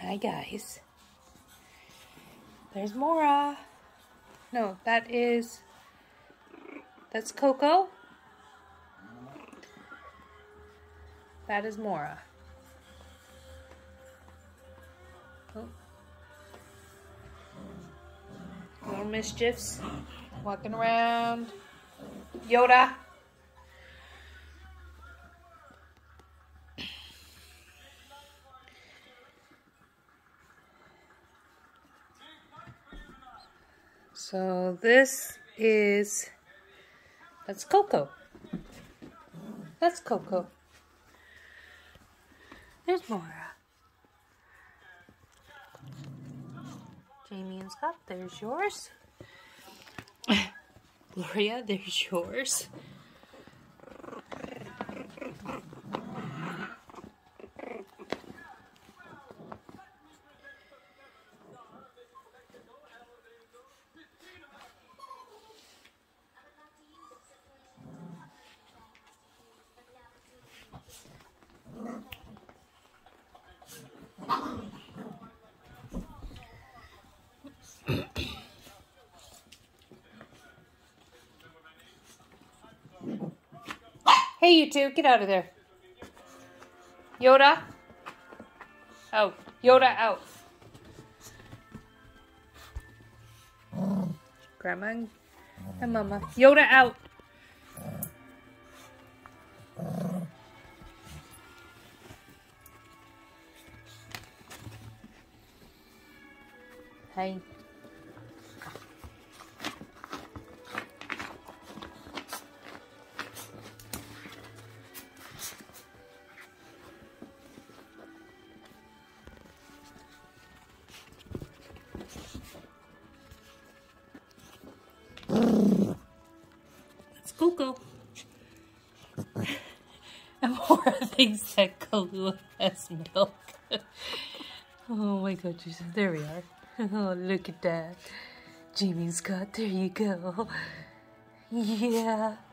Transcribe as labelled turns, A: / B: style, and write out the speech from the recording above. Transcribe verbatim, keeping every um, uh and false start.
A: Hi guys. There's Mora. No, that is, that's Coco. That is Mora. Oh. Little mischiefs. Walking around. Yoda. So this is, that's Coco. That's Coco. There's Mora. Jamie and Scott, there's yours. Gloria, there's yours. Hey, you two, get out of there. Yoda. Out. Yoda, out. Grandma and Mama. Yoda, out. Hey. That's Coco. And Mora thinks that Kahlua has milk. Oh my god, Jesus. There we are. Oh, look at that. Jamie and Scott, there you go. Yeah.